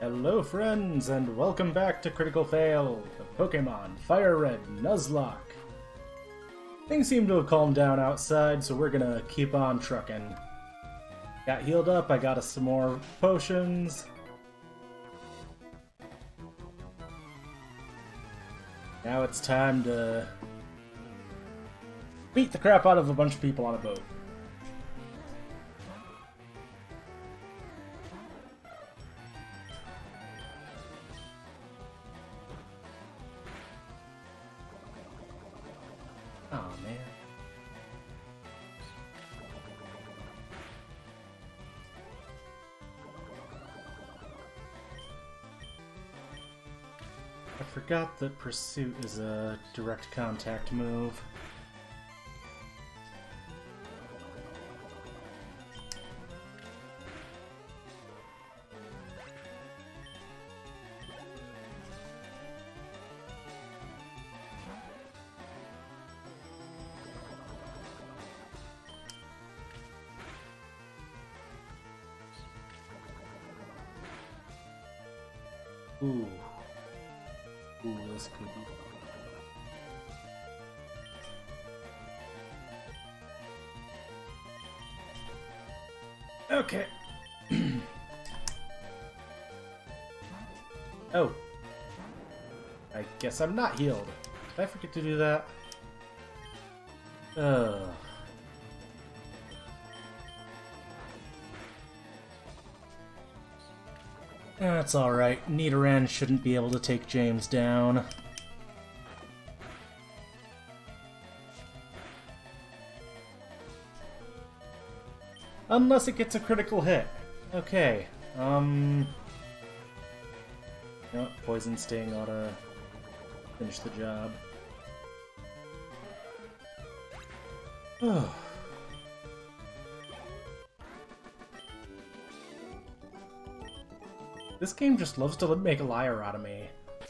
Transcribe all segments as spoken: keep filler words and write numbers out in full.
Hello friends, and welcome back to Critical Fail, the Pokemon Fire Red Nuzlocke. Things seem to have calmed down outside, so we're gonna keep on trucking. Got healed up, I got us some more potions. Now it's time to beat the crap out of a bunch of people on a boat. Oh man. I forgot that Pursuit is a direct contact move. Ooh. Ooh, this could be... Okay. Oh. I guess I'm not healed. Did I forget to do that? Ugh. That's alright. Nidoran shouldn't be able to take James down. Unless it gets a critical hit. Okay. Um... You know what? Poison Sting ought to finish the job. Oh. This game just loves to make a liar out of me.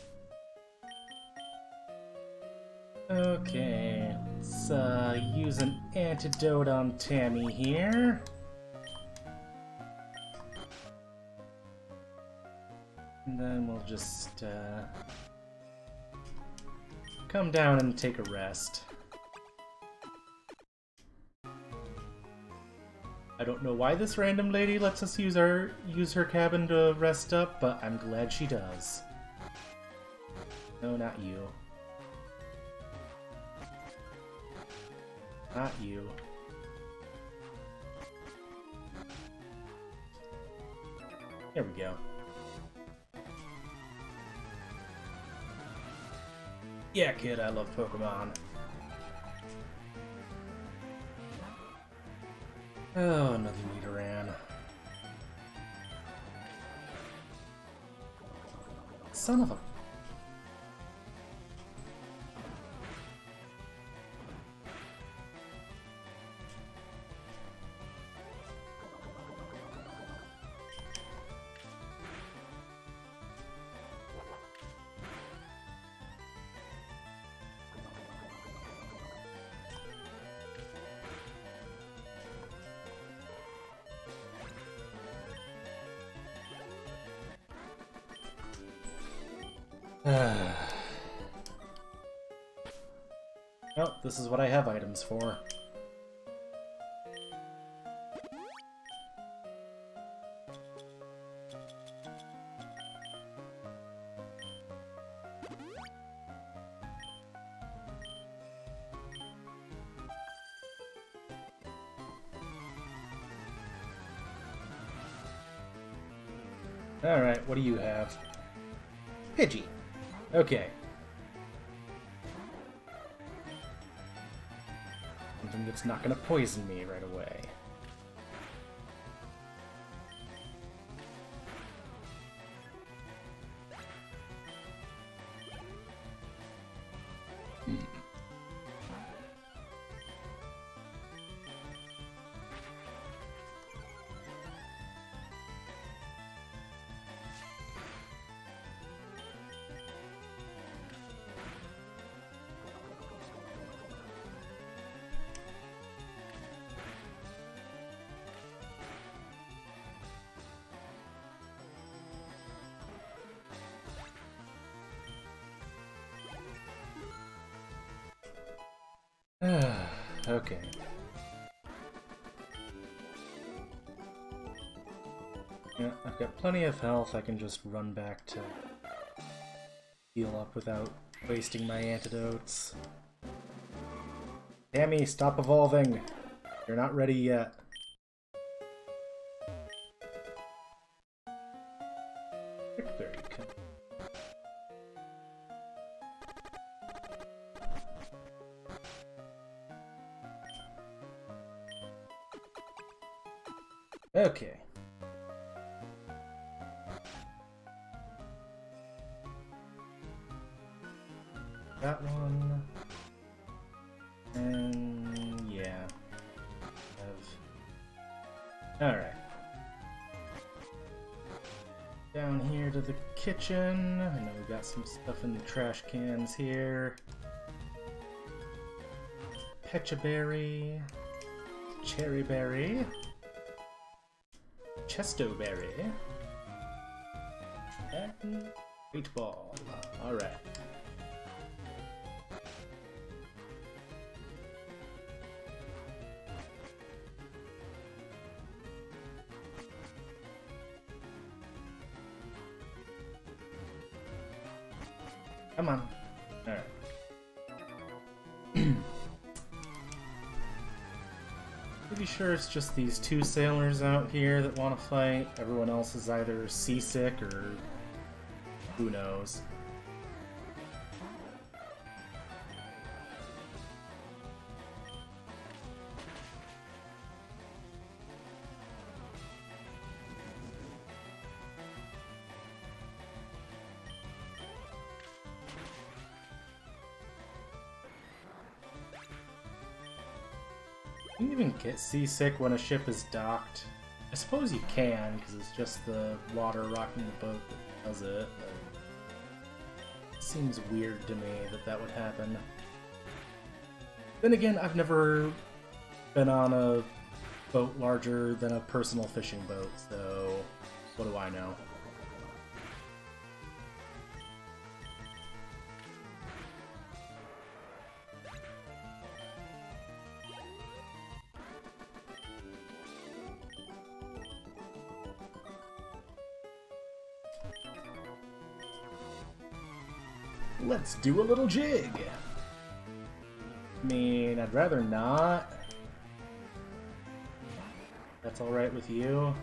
Okay, let's uh, use an antidote on Tammy here. And then we'll just uh, come down and take a rest. I don't know why this random lady lets us use our use her cabin to rest up, but I'm glad she does. No, not you. Not you. There we go. Yeah, kid, I love Pokemon. Oh, another Nidoran. Son of a... Well, this is what I have items for. Alright, what do you have? Pidgey. Okay. Something that's not gonna poison me right away. Hmm. Okay. Yeah, I've got plenty of health. I can just run back to heal up without wasting my antidotes. Tammy, stop evolving! You're not ready yet. Victory. Okay. That one. And yeah. Alright. Down here to the kitchen. I know we got some stuff in the trash cans here. Pecha berry. Cherry berry. Chesto berry. And wheat ball. Alright. Come on. Alright. Pretty sure it's just these two sailors out here that want to fight. Everyone else is either seasick or who knows. Can you even get seasick when a ship is docked? I suppose you can, because it's just the water rocking the boat that does it, but it seems weird to me that that would happen. Then again, I've never been on a boat larger than a personal fishing boat, so what do I know? Let's do a little jig! I mean, I'd rather not. That's alright with you?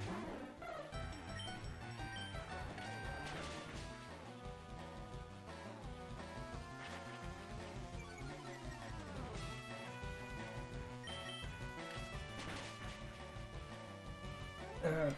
Okay.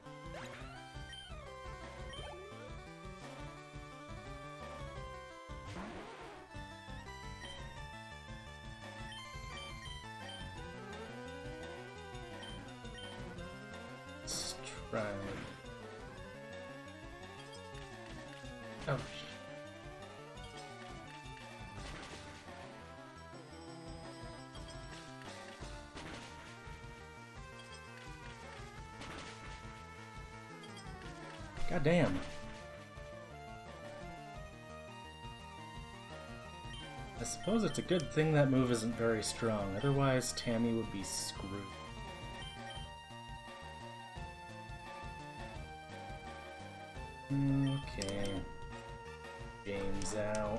Right. Oh. God damn. I suppose it's a good thing that move isn't very strong, otherwise Tammy would be screwed. Okay. James out.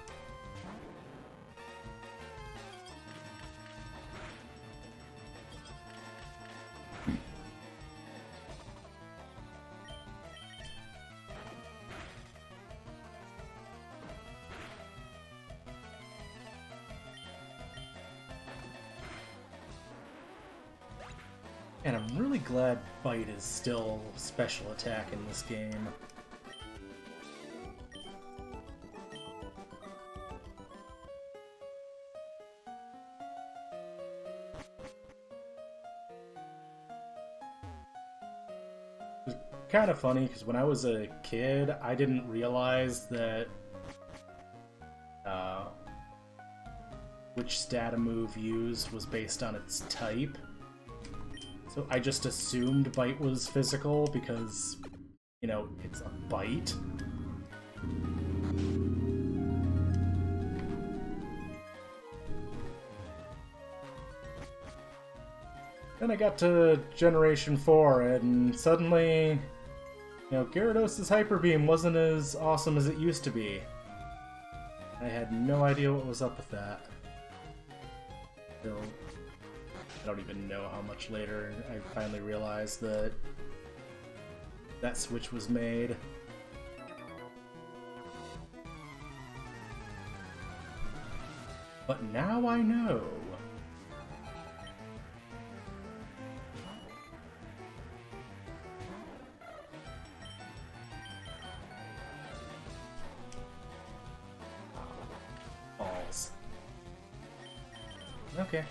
And I'm really glad Bite is still special attack in this game. Kind of funny because when I was a kid, I didn't realize that uh, which stat a move used was based on its type. So I just assumed Bite was physical because, you know, it's a bite. Then I got to Generation four, and suddenly, you know, Gyarados' Hyper Beam wasn't as awesome as it used to be. I had no idea what was up with that. Still, I don't even know how much later I finally realized that that switch was made. But now I know. Balls. Okay.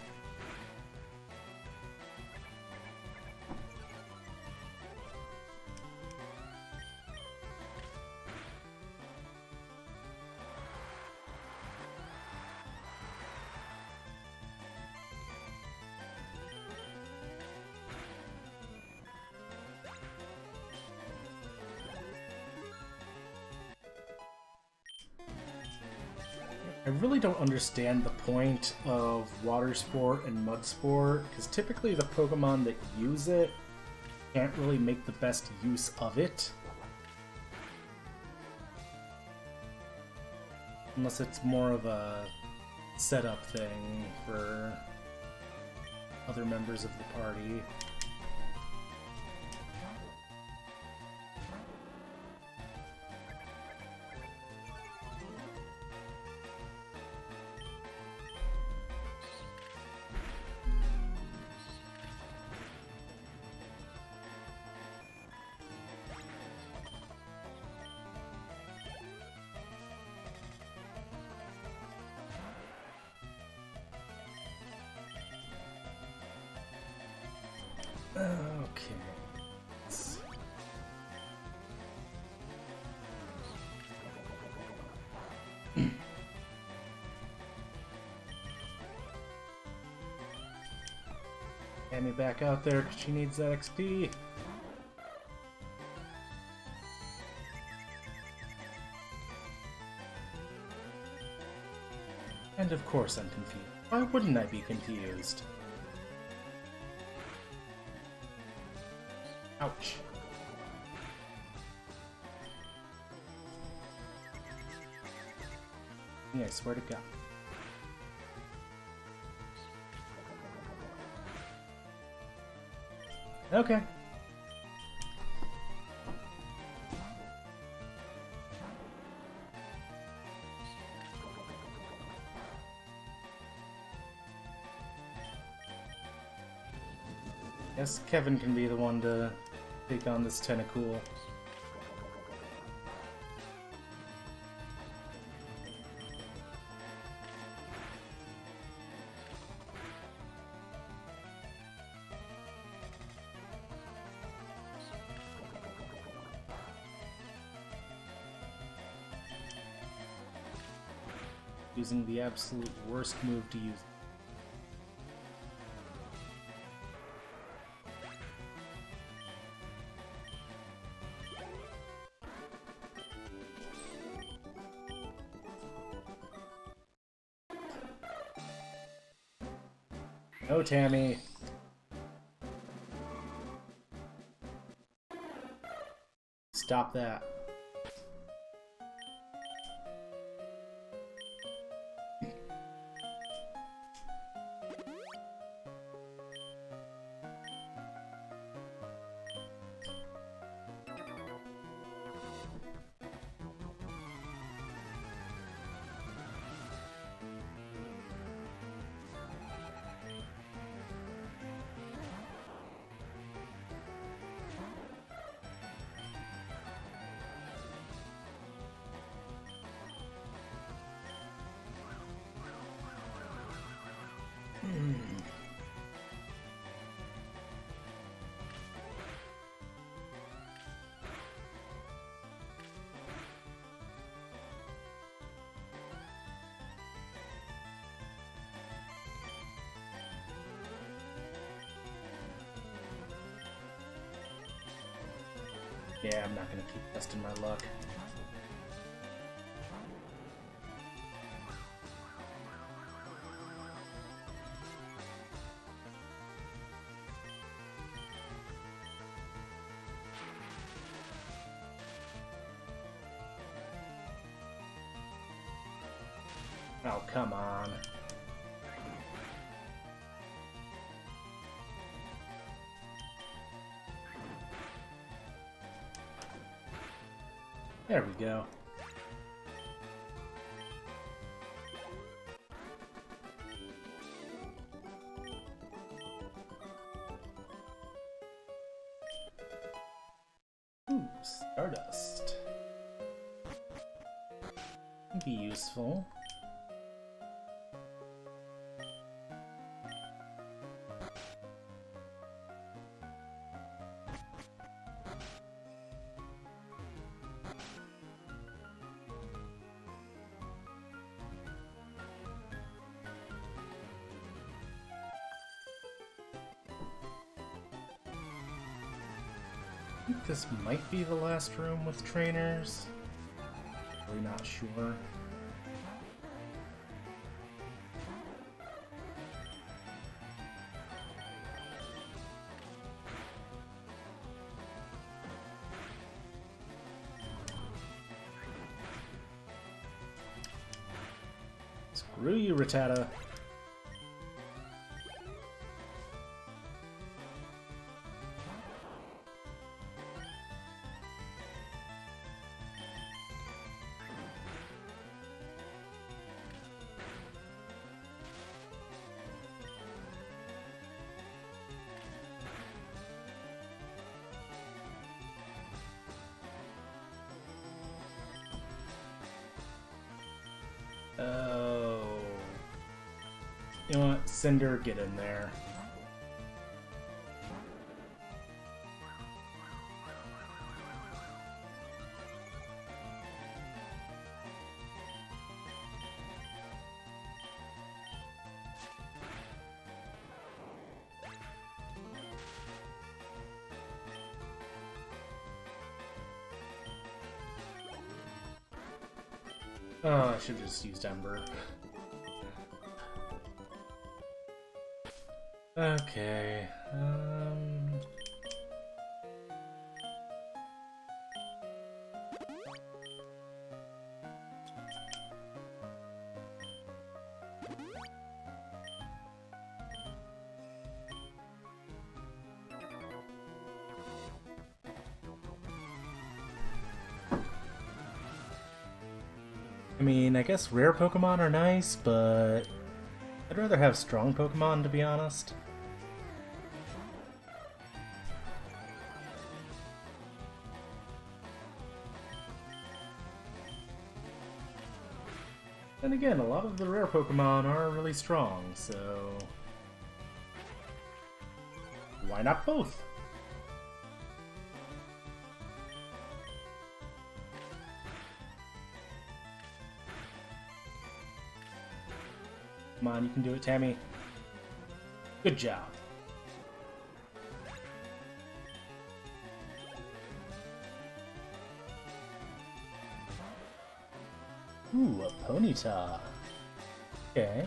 I really don't understand the point of Water Sport and Mud Sport, because typically the Pokemon that use it can't really make the best use of it. Unless it's more of a setup thing for other members of the party. Okay. Get me back out there because she needs that X P. And of course I'm confused. Why wouldn't I be confused? Ouch. Yeah, I swear to God. Okay. Guess Kevin can be the one to take on this Tentacool. Using the absolute worst move to use. No, Tammy. Stop that. Yeah, I'm not gonna keep testing my luck. Oh, come on. There we go. Ooh, Stardust. Can be useful. I think this might be the last room with trainers. Really not sure. Screw you, Rattata. Oh. You know what? Cinder, get in there. Oh, I should have just used Ember. Okay, um... I mean, I guess rare Pokemon are nice, but I'd rather have strong Pokemon, to be honest. And again, a lot of the rare Pokemon are really strong, so why not both? Come on, you can do it, Tammy. Good job. Ooh, a Ponyta. Okay.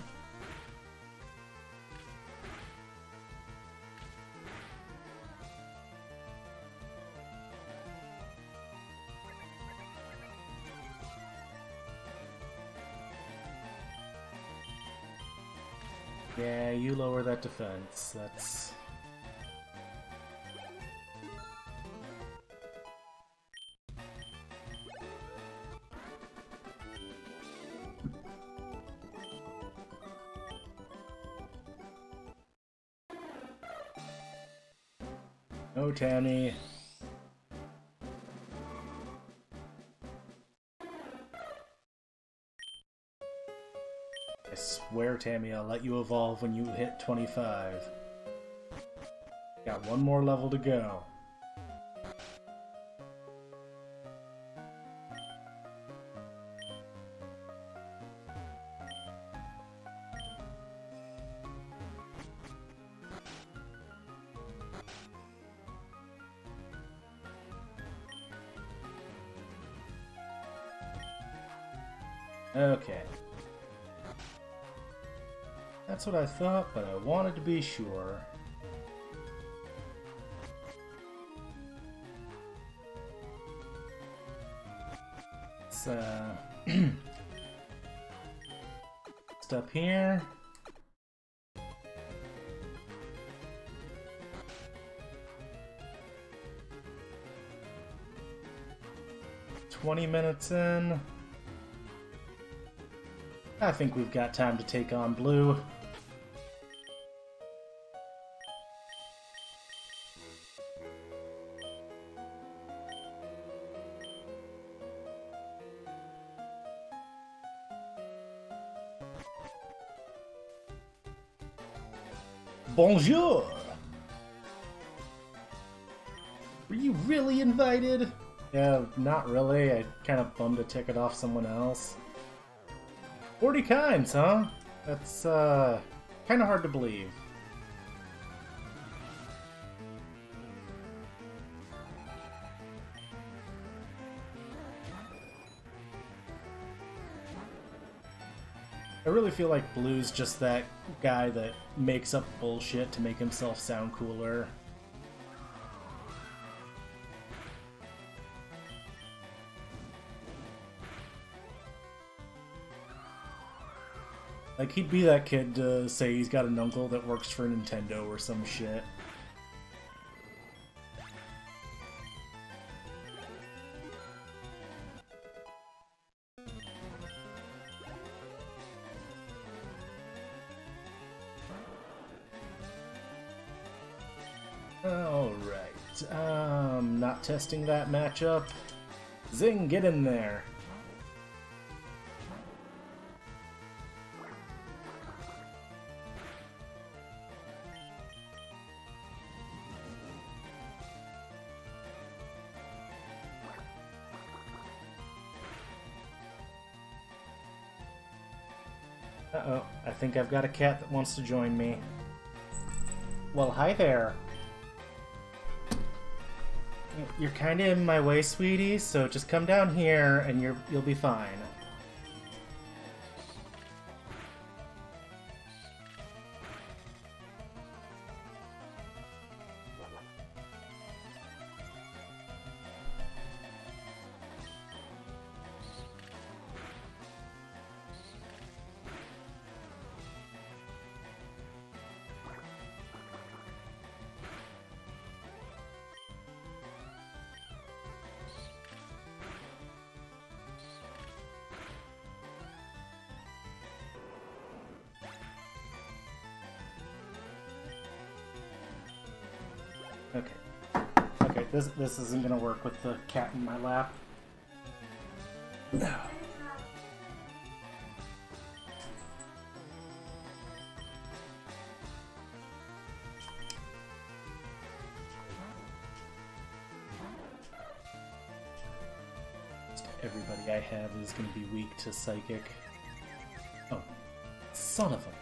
Yeah, you lower that defense. That's... No, Tammy. I swear, Tammy, I'll let you evolve when you hit twenty-five. Got one more level to go. Okay. That's what I thought, but I wanted to be sure. Let's, uh... rest up here. twenty minutes in. I think we've got time to take on Blue. Bonjour! Were you really invited? Yeah, not really. I kind of bummed a ticket off someone else. forty kinds, huh? That's, uh, kind of hard to believe. I really feel like Blue's just that guy that makes up bullshit to make himself sound cooler. Like, he'd be that kid to say he's got an uncle that works for Nintendo or some shit. Alright, um, not testing that matchup. Zing, get in there. Uh-oh, I think I've got a cat that wants to join me. Well, hi there. You're kinda in my way, sweetie, so just come down here and you're, you'll be fine. Okay. Okay, this this isn't gonna work with the cat in my lap. No. Everybody I have is gonna be weak to psychic. Oh, son of a...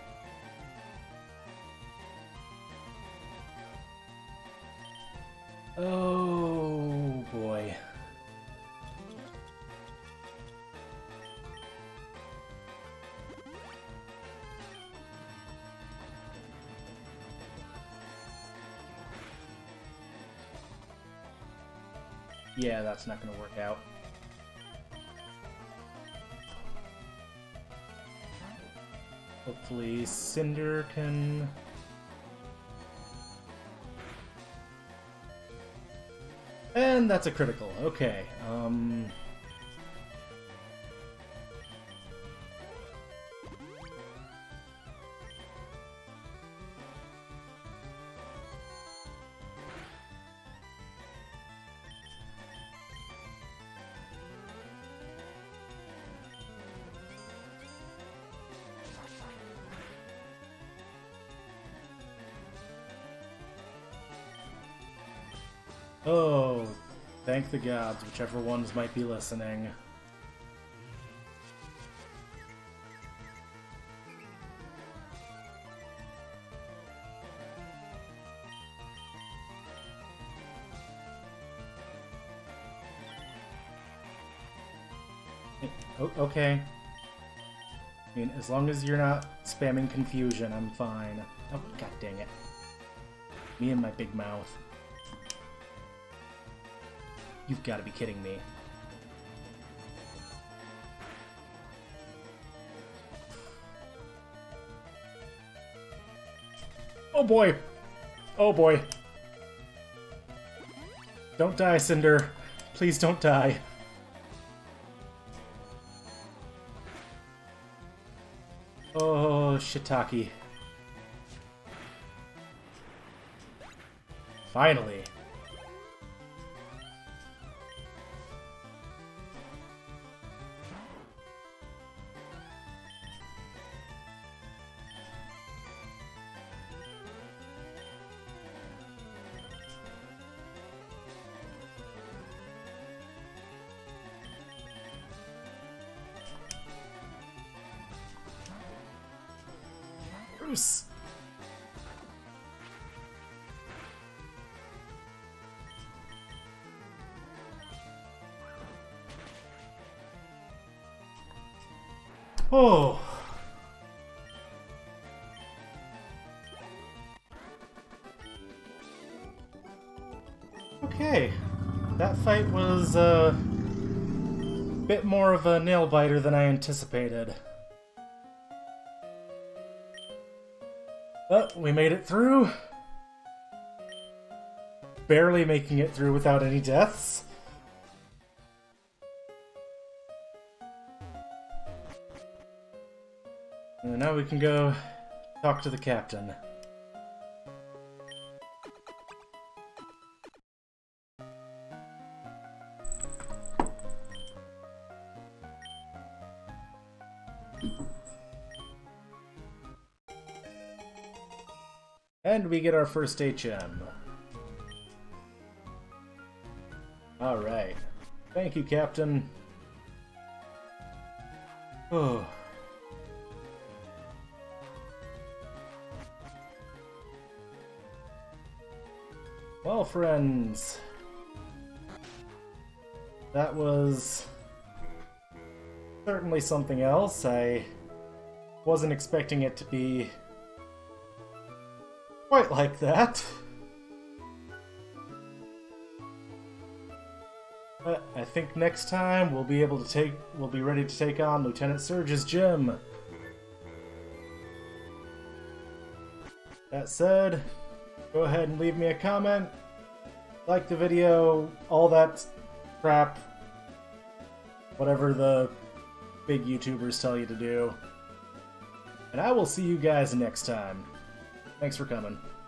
Oh boy. Yeah, that's not gonna work out. Hopefully Cinder can... And that's a critical. Okay. Um... Oh, thank the gods, whichever ones might be listening. O- okay. I mean, as long as you're not spamming confusion, I'm fine. Oh, god dang it. Me and my big mouth. You've got to be kidding me. Oh boy! Oh boy. Don't die, Cinder. Please don't die. Oh, shiitake. Finally. Bruce. Oh. Okay. That fight was uh, a bit more of a nail-biter than I anticipated. But we made it through. Barely making it through without any deaths. And now we can go talk to the captain. And we get our first H M. Alright. Thank you, Captain. Oh. Well, friends. That was certainly something else. I wasn't expecting it to be quite like that. But I think next time we'll be able to take, we'll be ready to take on Lieutenant Surge's gym. That said, go ahead and leave me a comment, like the video, all that crap, whatever the big YouTubers tell you to do. And I will see you guys next time. Thanks for coming.